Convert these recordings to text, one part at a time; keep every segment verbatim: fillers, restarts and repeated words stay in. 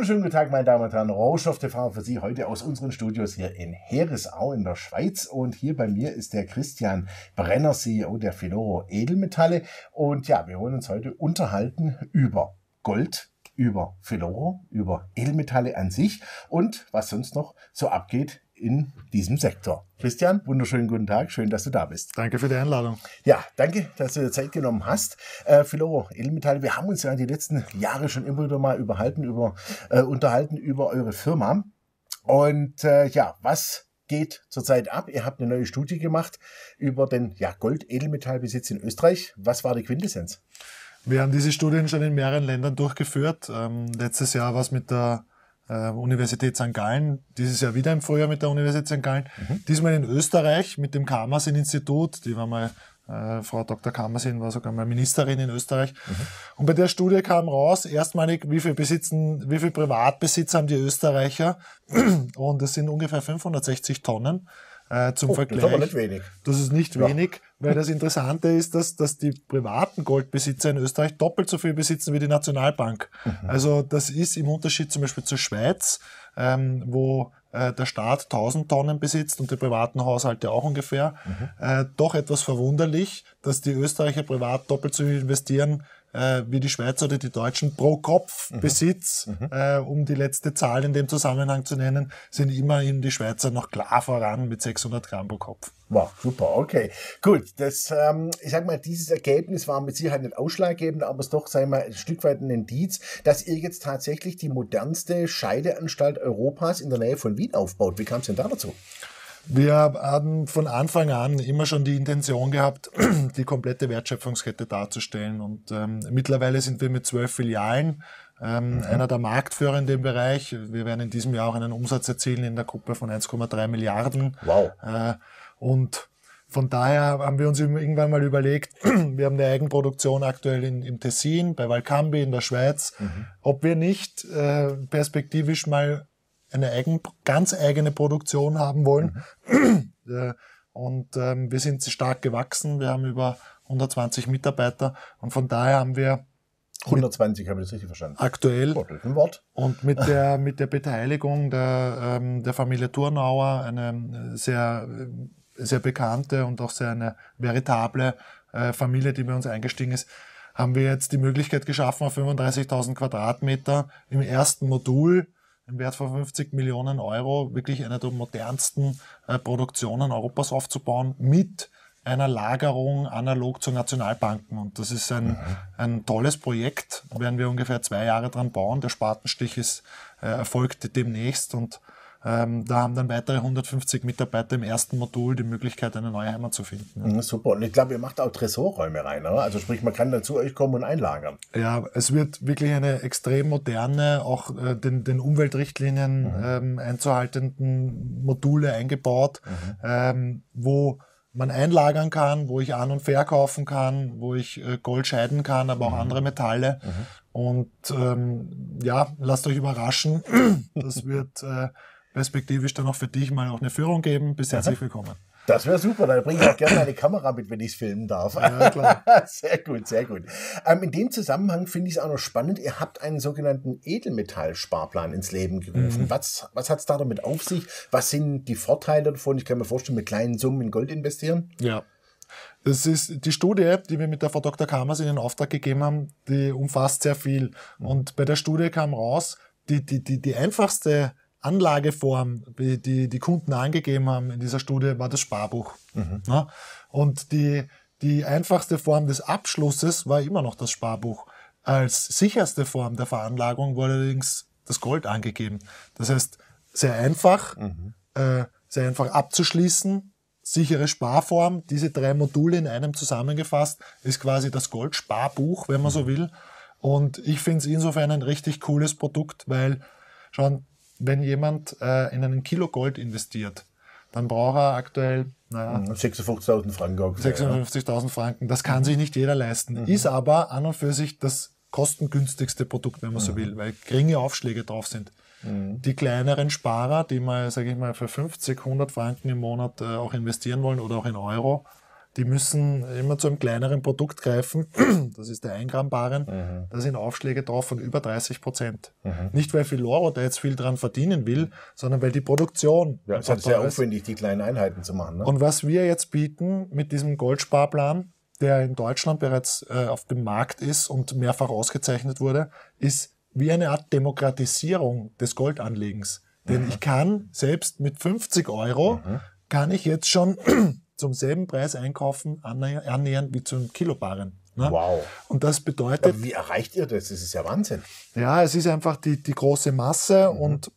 Wunderschönen guten Tag, meine Damen und Herren. Rohstoff T V für Sie heute aus unseren Studios hier in Herisau in der Schweiz. Und hier bei mir ist der Christian Brenner, C E O der Filoro Edelmetalle. Und ja, wir wollen uns heute unterhalten über Gold, über Filoro, über Edelmetalle an sich und was sonst noch so abgeht in diesem Sektor. Christian, wunderschönen guten Tag, schön, dass du da bist. Danke für die Einladung. Ja, danke, dass du dir Zeit genommen hast. Äh, Filoro Edelmetalle, wir haben uns ja die letzten Jahre schon immer wieder mal überhalten, über, äh, unterhalten über eure Firma. Und äh, ja, was geht zurzeit ab? Ihr habt eine neue Studie gemacht über den ja, Gold-Edelmetallbesitz in Österreich. Was war die Quintessenz? Wir haben diese Studien schon in mehreren Ländern durchgeführt. Ähm, letztes Jahr war es mit der äh, Universität Sankt Gallen, dieses Jahr wieder im Frühjahr mit der Universität Sankt Gallen. Mhm. Diesmal in Österreich mit dem Karmasin-Institut. Die war mal, äh, Frau Doktor Karmasin war sogar mal Ministerin in Österreich. Mhm. Und bei der Studie kam raus, erstmalig, wie viel besitzen, wie viel Privatbesitz haben die Österreicher? Und es sind ungefähr fünfhundertsechzig Tonnen. Äh, zum oh, Vergleich. Das ist aber nicht wenig. Das ist nicht ja. wenig, weil das Interessante ist, dass, dass die privaten Goldbesitzer in Österreich doppelt so viel besitzen wie die Nationalbank. Mhm. Also das ist im Unterschied zum Beispiel zur Schweiz, ähm, wo äh, der Staat tausend Tonnen besitzt und die privaten Haushalte auch ungefähr, mhm. äh, doch etwas verwunderlich, dass die Österreicher privat doppelt so viel investieren äh, wie die Schweizer oder die Deutschen pro Kopf mhm. Besitz, mhm. Äh, um die letzte Zahl in dem Zusammenhang zu nennen, sind immerhin die Schweizer noch klar voran mit sechshundert Gramm pro Kopf. Wow, super, okay. Gut, das, ähm, ich sag mal, dieses Ergebnis war mit Sicherheit nicht ausschlaggebend, aber es ist doch, sagen wir mal, ein Stück weit ein Indiz, dass ihr jetzt tatsächlich die modernste Scheideanstalt Europas in der Nähe von Wien aufbaut. Wie kam es denn da dazu? Wir haben von Anfang an immer schon die Intention gehabt, die komplette Wertschöpfungskette darzustellen. Und ähm, mittlerweile sind wir mit zwölf Filialen ähm, mhm. einer der Marktführer in dem Bereich. Wir werden in diesem Jahr auch einen Umsatz erzielen in der Gruppe von eins Komma drei Milliarden. Wow. Äh, und von daher haben wir uns irgendwann mal überlegt, wir haben eine Eigenproduktion aktuell in, im Tessin, bei Valcambi in der Schweiz, mhm. ob wir nicht äh, perspektivisch mal eine eigen, ganz eigene Produktion haben wollen. Mhm. Und ähm, wir sind stark gewachsen. Wir haben über hundertzwanzig Mitarbeiter und von daher haben wir hundertzwanzig, habe ich das richtig verstanden? Aktuell. Oh, das ist ein Wort. Und mit der, mit der Beteiligung der, ähm, der Familie Thurnauer, eine sehr, sehr bekannte und auch sehr eine veritable äh, Familie, die bei uns eingestiegen ist, haben wir jetzt die Möglichkeit geschaffen, auf fünfunddreißigtausend Quadratmeter im ersten Modul im Wert von fünfzig Millionen Euro wirklich eine der modernsten äh, Produktionen Europas aufzubauen mit einer Lagerung analog zu Nationalbanken. Und das ist ein, mhm. ein tolles Projekt. Da werden wir ungefähr zwei Jahre dran bauen. Der Spatenstich ist äh, erfolgt demnächst und ähm, da haben dann weitere hundertfünfzig Mitarbeiter im ersten Modul die Möglichkeit, eine neue Heimat zu finden. Mhm, super. Und ich glaube, ihr macht auch Tresorräume rein, oder? Also sprich, man kann dann zu euch kommen und einlagern. Ja, es wird wirklich eine extrem moderne, auch äh, den, den Umweltrichtlinien mhm. ähm, einzuhaltenden Module eingebaut, mhm. ähm, wo man einlagern kann, wo ich an- und verkaufen kann, wo ich äh, Gold scheiden kann, aber auch mhm. andere Metalle. Mhm. Und ähm, ja, lasst euch überraschen. Das wird äh, perspektivisch dann auch für dich mal auch eine Führung geben. Bis herzlich willkommen. Das wäre super, da bringe ich auch gerne eine Kamera mit, wenn ich es filmen darf. Ja, klar. Sehr gut, sehr gut. Ähm, in dem Zusammenhang finde ich es auch noch spannend, ihr habt einen sogenannten Edelmetall-Sparplan ins Leben gerufen. Mhm. Was, was hat es da damit auf sich? Was sind die Vorteile davon? Ich kann mir vorstellen, mit kleinen Summen in Gold investieren. Ja. Das ist die Studie, die wir mit der Frau Doktor Karmasin in Auftrag gegeben haben, die umfasst sehr viel. Und bei der Studie kam raus, die, die, die, die einfachste Anlageform, die, die die Kunden angegeben haben in dieser Studie, war das Sparbuch. Mhm. Ja? Und die, die einfachste Form des Abschlusses war immer noch das Sparbuch. Als sicherste Form der Veranlagung wurde allerdings das Gold angegeben. Das heißt, sehr einfach, mhm. äh, sehr einfach abzuschließen, sichere Sparform, diese drei Module in einem zusammengefasst, ist quasi das Goldsparbuch, wenn man so will. Und ich finde es insofern ein richtig cooles Produkt, weil schon, wenn jemand äh, in einen Kilo Gold investiert, dann braucht er aktuell naja, sechsundfünfzigtausend Franken. sechsundfünfzigtausend Franken, das kann sich nicht jeder leisten. Mhm. Ist aber an und für sich das kostengünstigste Produkt, wenn man mhm. so will, weil geringe Aufschläge drauf sind. Mhm. Die kleineren Sparer, die mal, sage ich mal, für fünfzig, hundert Franken im Monat äh, auch investieren wollen oder auch in Euro, die müssen immer zu einem kleineren Produkt greifen. Das ist der ein Gramm Baren. Mhm. Da sind Aufschläge drauf von über dreißig Prozent. Mhm. Nicht, weil Filoro da jetzt viel dran verdienen will, sondern weil die Produktion... Ja, es ist sehr aufwendig, die kleinen Einheiten zu machen. Ne? Und was wir jetzt bieten mit diesem Goldsparplan, der in Deutschland bereits äh, auf dem Markt ist und mehrfach ausgezeichnet wurde, ist wie eine Art Demokratisierung des Goldanlegens. Mhm. Denn ich kann selbst mit fünfzig Euro, mhm. kann ich jetzt schon zum selben Preis einkaufen, annähernd wie zum Kilobaren. Ne? Wow. Und das bedeutet... Aber wie erreicht ihr das? Das ist ja Wahnsinn. Ja, es ist einfach die, die große Masse mhm. und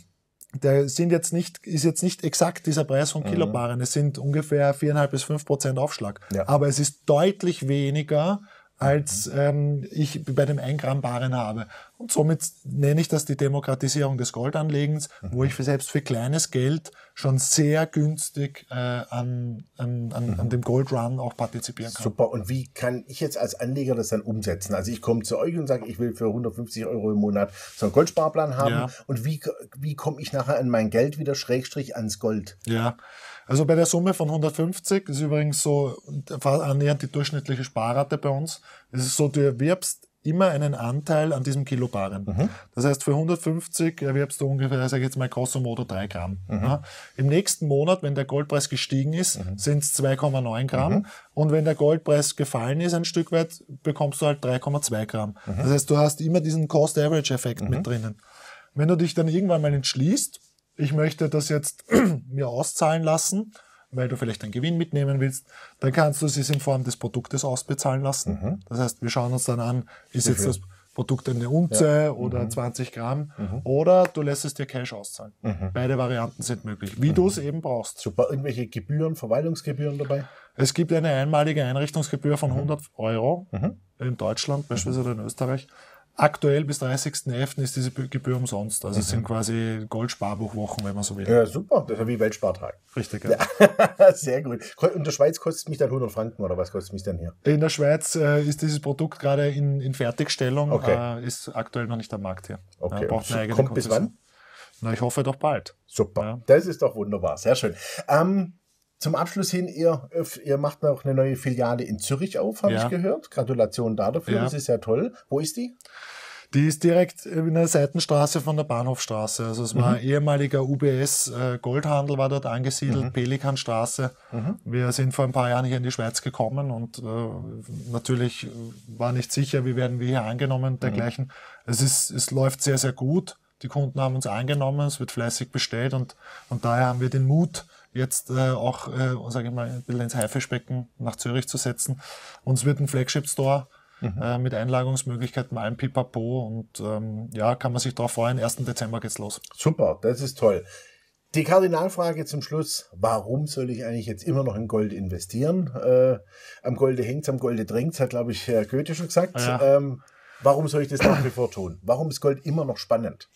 der sind jetzt nicht, ist jetzt nicht exakt dieser Preis von Kilobaren. Mhm. Es sind ungefähr viereinhalb bis fünf Prozent Aufschlag. Ja. Aber es ist deutlich weniger, als mhm. ähm, ich bei dem ein Gramm Baren habe. Und somit nenne ich das die Demokratisierung des Goldanlegens, mhm. wo ich für selbst für kleines Geld schon sehr günstig äh, an, an, an, mhm. an dem Gold Run auch partizipieren kann. Super. Und wie kann ich jetzt als Anleger das dann umsetzen? Also ich komme zu euch und sage, ich will für hundertfünfzig Euro im Monat so einen Goldsparplan haben. Ja. Und wie, wie komme ich nachher an mein Geld wieder Schrägstrich ans Gold? Ja, also bei der Summe von hundertfünfzig, das ist übrigens so annähernd die durchschnittliche Sparrate bei uns. Es ist so, du erwirbst immer einen Anteil an diesem Kilobaren. Mhm. Das heißt, für hundertfünfzig erwirbst du ungefähr, sage ich jetzt mal, grosso modo drei Gramm. Mhm. Ja. Im nächsten Monat, wenn der Goldpreis gestiegen ist, mhm. sind es zwei Komma neun Gramm. Mhm. Und wenn der Goldpreis gefallen ist ein Stück weit, bekommst du halt drei Komma zwei Gramm. Mhm. Das heißt, du hast immer diesen Cost-Average-Effekt mhm. mit drinnen. Wenn du dich dann irgendwann mal entschließt, ich möchte das jetzt mir auszahlen lassen, weil du vielleicht einen Gewinn mitnehmen willst, dann kannst du es in Form des Produktes ausbezahlen lassen. Mhm. Das heißt, wir schauen uns dann an, ist jetzt das Produkt eine Unze ja. oder mhm. zwanzig Gramm mhm. oder du lässt es dir Cash auszahlen. Mhm. Beide Varianten sind möglich, wie mhm. du es eben brauchst. Super. Irgendwelche Gebühren, Verwaltungsgebühren dabei? Es gibt eine einmalige Einrichtungsgebühr von mhm. hundert Euro mhm. in Deutschland, beispielsweise in Österreich. Aktuell bis dreißigsten elften ist diese Gebühr umsonst. Also mhm. es sind quasi Goldsparbuchwochen, wenn man so will. Ja, super. Das ist ja wie Weltspartag. Richtig, ja. ja. Sehr gut. In der Schweiz kostet es mich dann hundert Franken oder was kostet es mich dann hier? In der Schweiz äh, ist dieses Produkt gerade in, in Fertigstellung, okay. äh, ist aktuell noch nicht am Markt hier. Okay. Äh, braucht eine eigene Kommt bis wann? Na, ich hoffe doch bald. Super. Ja. Das ist doch wunderbar. Sehr schön. Ähm, Zum Abschluss hin, ihr, ihr macht noch eine neue Filiale in Zürich auf, habe ja. ich gehört. Gratulation da dafür, ja. das ist ja toll. Wo ist die? Die ist direkt in der Seitenstraße von der Bahnhofstraße. Also es war mhm. ein ehemaliger U B S-Goldhandel, war dort angesiedelt, mhm. Pelikanstraße. Mhm. Wir sind vor ein paar Jahren hier in die Schweiz gekommen und äh, natürlich war nicht sicher, wie werden wir hier angenommen und dergleichen. Mhm. Es ist, es läuft sehr, sehr gut. Die Kunden haben uns angenommen, es wird fleißig bestellt und, und daher haben wir den Mut, jetzt äh, auch, äh, sage ich mal, ein bisschen ins Haifischbecken nach Zürich zu setzen. Uns wird ein Flagship-Store mhm. äh, mit Einlagungsmöglichkeiten, allem Pipapo und ähm, ja, kann man sich darauf freuen. ersten Dezember geht's los. Super, das ist toll. Die Kardinalfrage zum Schluss, warum soll ich eigentlich jetzt immer noch in Gold investieren? Äh, am Golde hängt's, am Golde drängt's, hat, glaube ich, Herr Goethe schon gesagt. Ja. Ähm, warum soll ich das nach wie vor tun? Warum ist Gold immer noch spannend?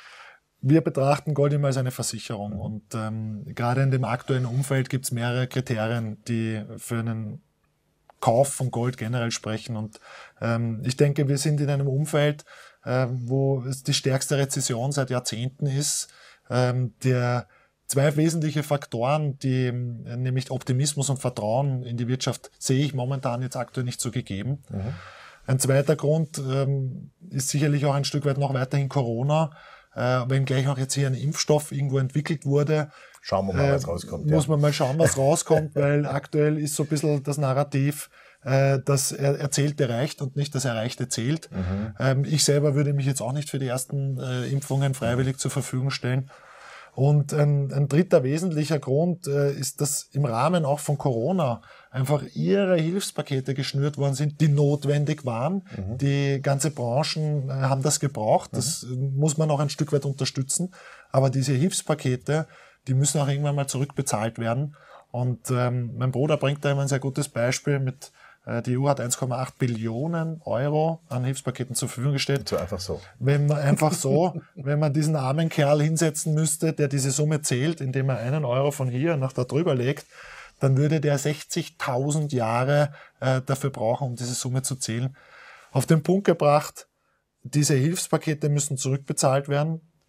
Wir betrachten Gold immer als eine Versicherung und ähm, gerade in dem aktuellen Umfeld gibt es mehrere Kriterien, die für einen Kauf von Gold generell sprechen und ähm, ich denke, wir sind in einem Umfeld, äh, wo es die stärkste Rezession seit Jahrzehnten ist, ähm, der zwei wesentliche Faktoren, die nämlich Optimismus und Vertrauen in die Wirtschaft sehe ich momentan jetzt aktuell nicht so gegeben. Mhm. Ein zweiter Grund ähm, ist sicherlich auch ein Stück weit noch weiterhin Corona. Äh, wenn gleich auch jetzt hier ein Impfstoff irgendwo entwickelt wurde, schauen wir mal, äh, was rauskommt. Muss ja. man mal schauen, was rauskommt, weil aktuell ist so ein bisschen das Narrativ, äh, das er Erzählte reicht und nicht das Erreichte zählt. Mhm. Ähm, ich selber würde mich jetzt auch nicht für die ersten äh, Impfungen freiwillig zur Verfügung stellen. Und ein, ein dritter wesentlicher Grund äh, ist, dass im Rahmen auch von Corona einfach ihre Hilfspakete geschnürt worden sind, die notwendig waren. Mhm. Die ganze Branchen äh, haben das gebraucht. Das mhm. muss man auch ein Stück weit unterstützen. Aber diese Hilfspakete, die müssen auch irgendwann mal zurückbezahlt werden. Und ähm, mein Bruder bringt da immer ein sehr gutes Beispiel mit, äh, die E U hat eins Komma acht Billionen Euro an Hilfspaketen zur Verfügung gestellt. So einfach so. Wenn man einfach so, wenn man diesen armen Kerl hinsetzen müsste, der diese Summe zählt, indem er einen Euro von hier nach da drüber legt, dann würde der sechzigtausend Jahre äh, dafür brauchen, um diese Summe zu zählen. Auf den Punkt gebracht, diese Hilfspakete müssen zurückbezahlt werden.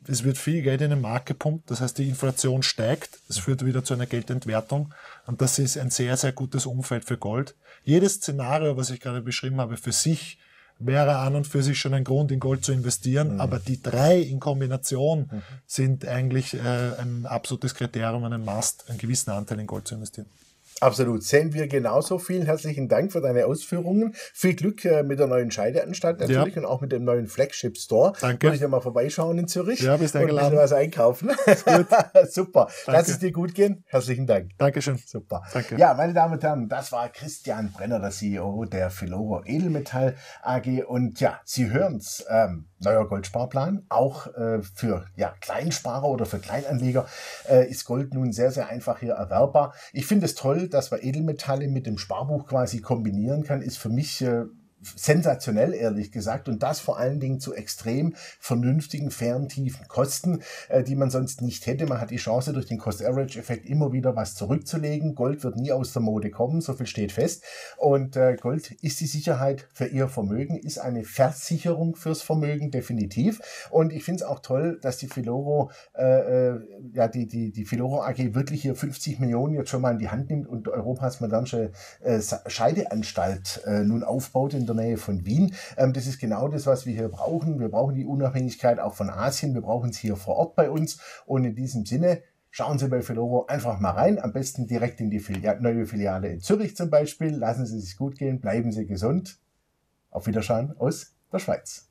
es wird viel Geld in den Markt gepumpt, das heißt, die Inflation steigt, es führt wieder zu einer Geldentwertung und das ist ein sehr, sehr gutes Umfeld für Gold. Jedes Szenario, was ich gerade beschrieben habe, für sich wäre an und für sich schon ein Grund, in Gold zu investieren, mhm. aber die drei in Kombination mhm. sind eigentlich äh, ein absolutes Kriterium, einen Must, einen gewissen Anteil in Gold zu investieren. Absolut, sehen wir genauso. Vielen herzlichen Dank für deine Ausführungen. Viel Glück äh, mit der neuen Scheideanstalt natürlich ja. und auch mit dem neuen Flagship Store. Danke. Würde ich ja mal vorbeischauen in Zürich. Ja, bist eingeladen. Und ein bisschen was einkaufen. Gut. Super. Danke. Lass es dir gut gehen. Herzlichen Dank. Dankeschön. Super. Danke. Ja, meine Damen und Herren, das war Christian Brenner, der C E O der Filoro Edelmetall A G. Und ja, Sie hören es, ähm, neuer Goldsparplan. Auch äh, für ja, Kleinsparer oder für Kleinanleger äh, ist Gold nun sehr, sehr einfach hier erwerbbar. Ich finde es toll, dass man Edelmetalle mit dem Sparbuch quasi kombinieren kann, ist für mich äh, sensationell, ehrlich gesagt, und das vor allen Dingen zu extrem vernünftigen, fairen, tiefen Kosten, äh, die man sonst nicht hätte. Man hat die Chance, durch den Cost-Average-Effekt immer wieder was zurückzulegen. Gold wird nie aus der Mode kommen, so viel steht fest. Und äh, Gold ist die Sicherheit für Ihr Vermögen, ist eine Versicherung fürs Vermögen, definitiv. Und ich finde es auch toll, dass die Filoro, äh, ja, die, die, die Filoro A G wirklich hier fünfzig Millionen jetzt schon mal in die Hand nimmt und Europas modernste äh, Scheideanstalt äh, nun aufbaut in der Nähe von Wien. Ähm, das ist genau das, was wir hier brauchen. Wir brauchen die Unabhängigkeit auch von Asien. Wir brauchen es hier vor Ort bei uns. Und in diesem Sinne, schauen Sie bei Filoro einfach mal rein. Am besten direkt in die Filia- neue Filiale in Zürich zum Beispiel. Lassen Sie es sich gut gehen. Bleiben Sie gesund. Auf Wiedersehen aus der Schweiz.